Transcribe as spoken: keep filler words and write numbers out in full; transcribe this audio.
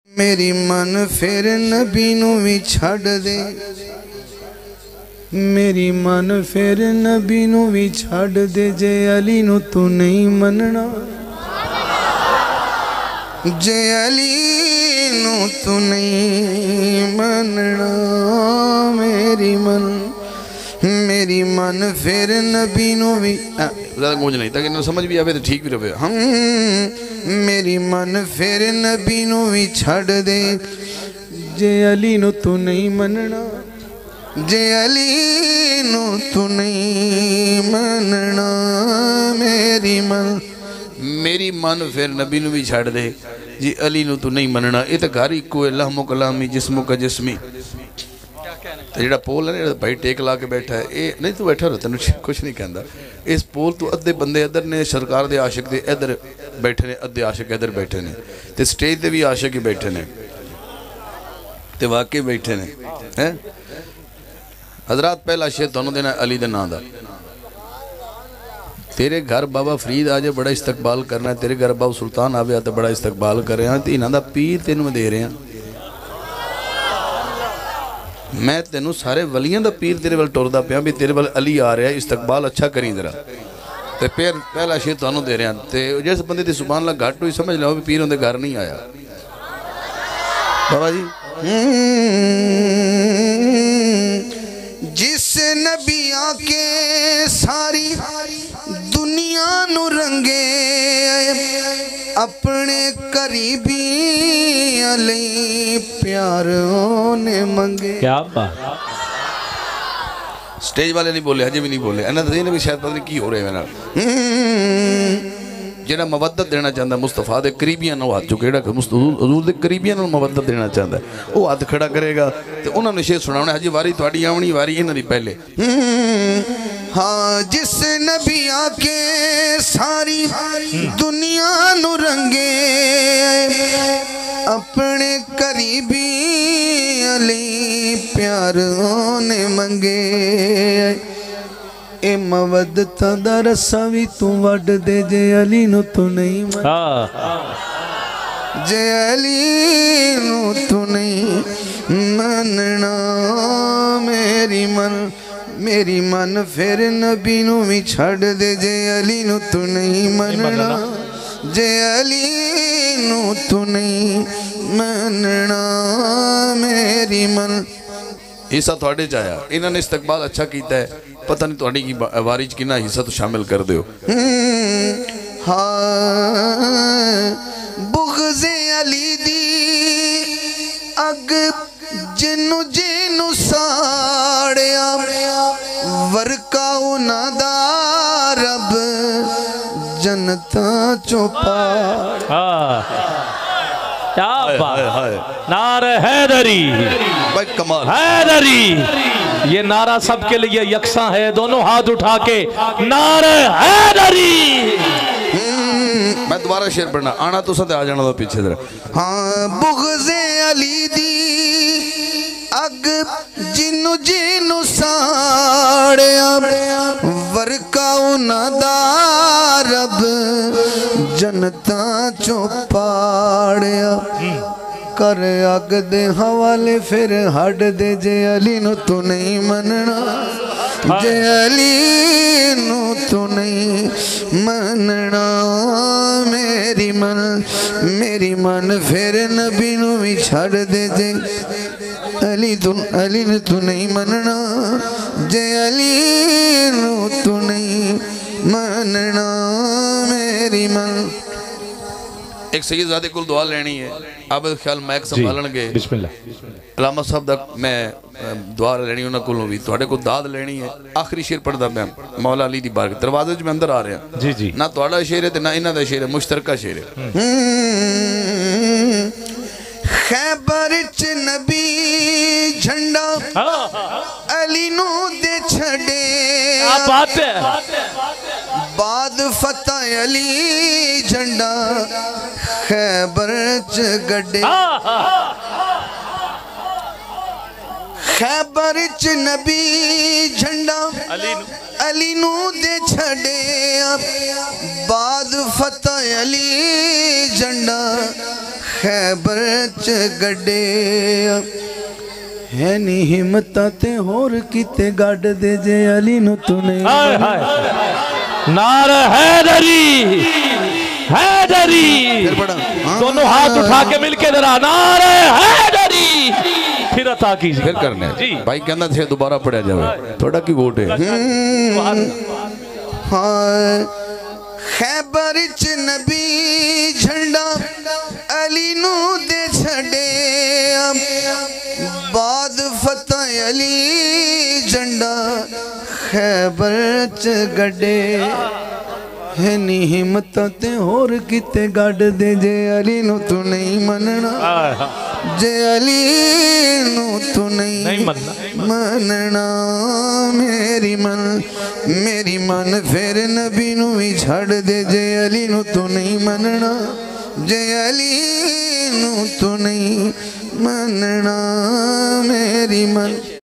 मेरी मन फिर नबी नू भी छड़ दे, मेरी मन फिर नबी नू भी छड़ दे, जे अली नू तू नहीं मनना, जे अली नू तू नहीं मनना। मेरी मन मेरी मन फिर नबी नू भी ज़्यादा गूंज नहीं ताकि समझ भी आवे तो ठीक भी रहे। हम मेरी मन फिर नबी नू भी छड़ दे, जे अली नू तू नहीं मनना, जे अली नू तू नहीं मनना। मेरी मन मेरी मन फिर नबी नू भी छड़ दे, जी अली नू तू नहीं मनना। ये तो घर इको है, लहमो कलामी जिस्मो का जिस्मी। तो जो पोल है ना भाई टेक ला के बैठा है, ये नहीं तू बैठा रहो तेन कुछ नहीं कहता। इस पोल तो अद्धे बंदे इधर ने, सरकार के आशिक दे इधर बैठे ने, अद्धे आशिक इधर बैठे ने, तो स्टेज पर भी आशिक ही बैठे ने, तो वाकई बैठे ने हैं। हजरात पहला शेर तुहानू देना अली दे नाम दा। तेरे घर बाबा फरीद आ जाए बड़ा इस्तकबाल करना है, तेरे घर बाबा सुल्तान आवे तो बड़ा इस्तकबाल कर रहे हैं। तो इन्हों का पीर तेन दे रहे हैं, मैं तेनू सारे वलियां दा पीर तेरे वाल टुरदा पिया भी तेरे वाल अली आ रहा है, इस्तकबाल अच्छा करी जरा। तो फिर पहला शेर तुहानू दे रहे हैं। तो जिस बंदे की सुभान अल्लाह घट हुई समझ लो भी पीर उनके घर नहीं आया। बाबा जी जिस नबिया के सारी दुनिया नू रंगे, अपने करीबी अली प्यार ने मंगे। क्या बात। स्टेज वाले नहीं बोले, अजे भी नहीं बोले, इन्होंने तो भी शायद पता नहीं की हो रहा है मेरे नाल। जेड़ा मवद्दत देना चाहता मुस्तफा दे करीबियां नूं हाथ चुके, हजूर दे करीबियां नूं मवद्दत देना चाहता है, वो हाथ खड़ा करेगा तो उन्होंने शेर सुनाना। हजी वारी थोड़ी आवनी, वारी इन्हां दी पहले। हाँ जिस नबिया के सारी दुनिया नू रंगे, अपने करीबी अली प्यार ने मंगे। ए मवद्दत दा रस्सा भी तू वड दे, जे अली नू तू नहीं मनना, जे अली नू तू नहीं मनना। मेरी मन मेरी मन फिर नबी नू भी छड़ दे, जे अली नू तू नहीं मनना, जे अली नू तू नहीं मनना। मेरी मन हिस्सा थोड़े च आया, इन्होंने इस्तकबाल अच्छा किया है, पता नहीं थोड़ी की वारी च कितना हिस्सा तो शामिल कर दो। हाँ बुग़्ज़े अली दी अग जिन्नू जिन्नू साड़िया, वरका उन्हां दा रब जनता चों पाड़। क्या बात। नारे हैदरी भाई कमाल, हैदरी ये नारा सबके लिए यकसा है, दोनों हाथ उठा के नारे हैदरी। मैं दोबारा शेर पढ़ना आना तो सद आ जाना तो पीछे जरा। हाँ बुग़्ज़े अली दी अग जिन्नू जिन्नू साड़िया, वरका उन्हां दा रब जनता चों पाड़िया। कर अग दे हवाले फिर हट दे, जे अली नू तू नहीं मनना, जे अली नू तू नहीं मनना। मेरी मन मेरी मन फिर नबी नू भी छड़ दे, जे अली तू अली नू तू नहीं मनना, जे अली नू तू नहीं मनना। मेरी मन एक सैयदजादे को दुआ लेनी है, अब ख्याल मैक संभालणगे। अलामा साहब दा मैं दुआ लेनी उन्होंने को भी, थोड़े को दाद लेनी है। आखिरी शेर पढ़दा मैं मौला अली दी बारगाह दरवाजे में अंदर आ रहा जी जी। ना थोड़ा शेर है ना इन्हां दा शेर है, मुश्तरका शेर है। खैबर च नबी झंडा अली नू दे छड़े, बात है बाद फतेह अली झंडा खैबर च गड्डे। खैबर च नबी झंडा अली नू दे छड़े, बाद फतेह अली झंडा खैबर च गड्डे है नी हिम्मत ते होर किते गड दे जे अली नु तू नहीं। हाय हाय नारा हैदरी हैदरी दोनों हाथ उठा के मिलके जरा नारा हैदरी फिर अता कीजिए फिर करने जी भाई कहना थे दोबारा पढ़ा जाए थोड़ा की वोट है। हाँ खैबर च नबी झंडा अली नु दे छड़े बाद फतेह अली झंडा खैबर च गड्डे है नी हिम्मत ते होर किते गड दे जे अली नु तू नहीं मनना जे अली नु तू नहीं, नहीं मनना मनना मेरी मन मेरी मन फिर नबी नु भी छड़ दे जे अली नु तू नहीं मनना जे अली नु तू नहीं मनना मेरी मन।